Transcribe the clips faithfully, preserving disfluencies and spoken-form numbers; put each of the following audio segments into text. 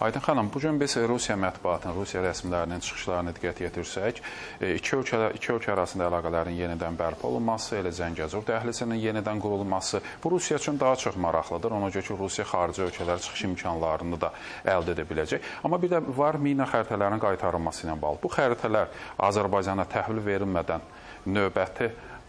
Aydın xanım, bu gün biz Rusiya mətbuatının, Rusiya rəsmilərinin çıxışlarını diqqət yetirsək, iki ölkə, iki ölkə arasında əlaqələrin yenidən bərpa olunması, elə Zəngəzur dəhlizinin yenidən qurulması, bu Rusiya üçün daha çox maraqlıdır. Ona görə ki, Rusiya xarici ölkələr çıxış imkanlarını da əldə edə biləcək. Amma bir də var mina xəritələrinin qaytarılması ilə bağlı. Bu xəritələr Azərbaycana təhvil verilmədən növbəti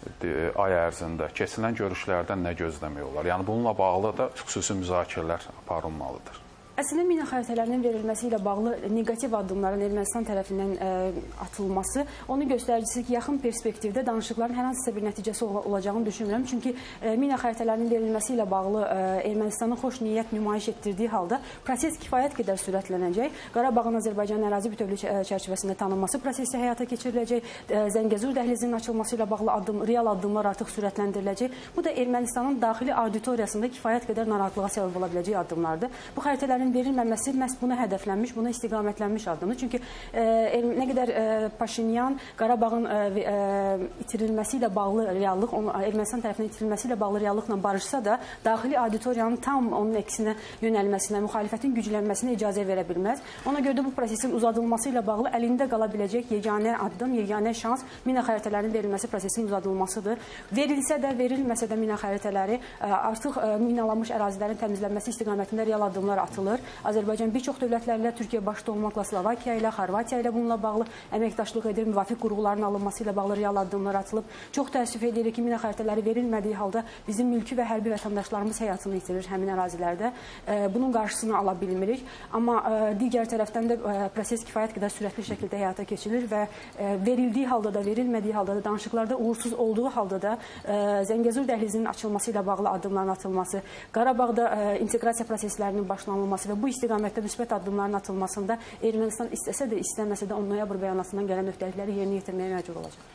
ay ərzində keçilən görüşlərdən nə gözləmək olar? Yəni, bununla bağlı da xüsusi müzakirələr aparılmalıdır. Əslində, mina xəritələrinin verilməsi ilə bağlı negativ addımların Ermənistan tərəfindən ə, atılması onun göstəricisi ki, yaxın perspektivdə danışıqların hər hansısa bir nəticəsi ol olacağını düşünmürəm. Çünki ə, mina xəritələrinin verilməsi ilə bağlı ə, Ermənistanın xoş niyyət nümayiş etdirdiyi halda proses kifayət qədər sürətlənəcək. Qarabağın Azərbaycan ərazi bütövlüyü çərçivəsində tanınması prosesi həyata keçiriləcək. Ə, Zəngəzur dəhlizinin açılması ilə bağlı addım, real addımlar artıq sürətləndiriləcək. Bu da Ermənistanın daxili auditoriyasında kifayət qədər narahatlığa səbəb ola biləcək addımlardır. Bu xəritələrin verilməməsi məhz buna hədəflənmiş, buna istiqamətlənmiş addımdır. Çünki e, nə qədər e, Paşinyan Qarabağın e, e, itirilməsi ilə bağlı reallıq, onu, Ermənistan tərəfindən itirilməsi ilə bağlı reallıqla barışsa da, daxili auditoriyanın tam onun əksinə yönəlməsinə, müxalifətin güclənməsinə icazə verə bilməz. Ona görə də bu prosesin uzadılması ilə bağlı əlində qala biləcək yeganə addım, yeganə şans mina xəritələrinin verilməsi prosesinin uzadılmasıdır. Verilsə də, verilməsə də mina xəritələri e, artıq e, minalanmış ərazilərin təmizlənməsi istiqamətində real addımlar atılır. Azərbaycan bir çox dövlətlərlə, Türkiyə başda olmaqla Slovakiya ilə, Xorvatiya ilə bununla bağlı əməkdaşlıq edir, müvafiq qurğuların alınması ilə bağlı real addımlar atılıb. Çox təəssüf edirik ki, mina xəritələri verilmədiyi halda bizim mülki və hərbi vətəndaşlarımız həyatını itirir həmin ərazilərdə. Bunun qarşısını ala bilmirik. Amma digər tərəfdən də proses kifayət qədər sürətli şəkildə həyata keçirir və verildiyi halda da, verilmədiyi halda da, danışıqlarda uğursuz olduğu halda da Zəngəzur dəhlizinin açılması ilə bağlı addımların atılması, Qarabağda inteqrasiya proseslərinin başlanılması və bu istiqamətdə müsbət addımların atılmasında Ermənistan istəsə də, istəməsə də on noyabr bəyanatından gələn öhdəlikləri yerinə yetirməyə məcbur olacaq.